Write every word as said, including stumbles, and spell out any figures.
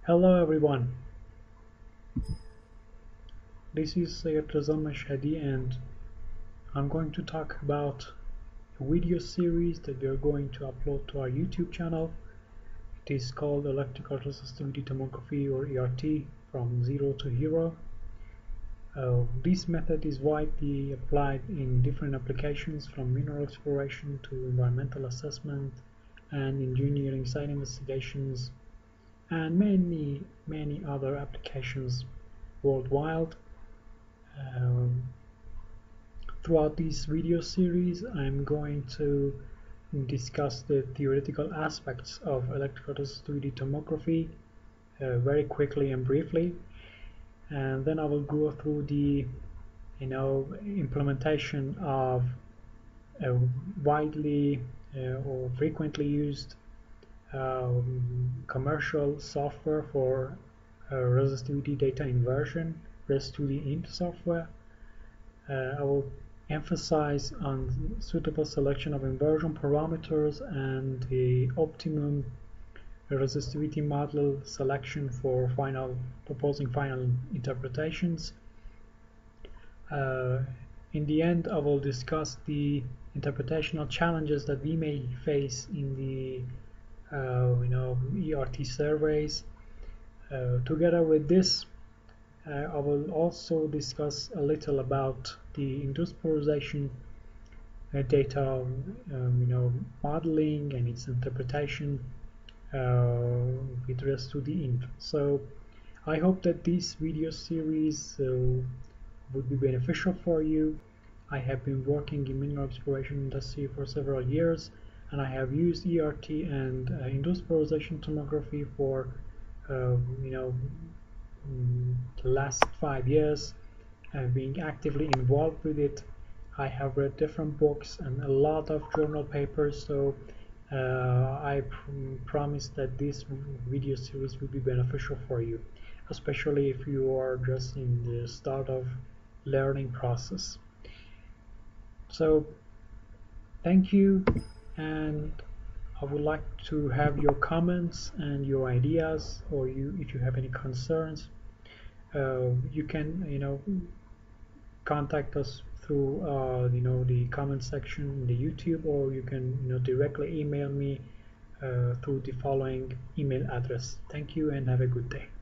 Hello everyone, this is Syed Shadi and I'm going to talk about a video series that we are going to upload to our YouTube channel. It is called Electrical Resistivity Tomography, or E R T, from zero to hero. Uh, this method is widely applied in different applications, from mineral exploration to environmental assessment and engineering site investigations, and many many other applications worldwide. Um, throughout this video series, I'm going to discuss the theoretical aspects of electrical resistivity tomography uh, very quickly and briefly, and then I will go through the you know implementation of a widely uh, or frequently used um, commercial software for uh, resistivity data inversion, res two D int software. Uh, I will emphasize on suitable selection of inversion parameters and the optimum resistivity model selection for final proposing final interpretations. Uh, in the end, I will discuss the interpretational challenges that we may face in the uh, you know E R T surveys. Uh, together with this, uh, I will also discuss a little about the induced polarization uh, data, um, you know, modeling and its interpretation uh, with respect to the int. So I hope that this video series uh, would be beneficial for you. I have been working in mineral exploration industry for several years, and I have used E R T and uh, induced polarization tomography for uh, you know the last five years. I've been actively involved with it. I have read different books and a lot of journal papers, so uh, I pr promise that this video series will be beneficial for you, especially if you are just in the start of learning process. So thank you, and I would like to have your comments and your ideas, or you if you have any concerns. Uh, you can you know contact us through uh, you know the comment section in the YouTube, or you can you know directly email me uh, through the following email address. Thank you and have a good day.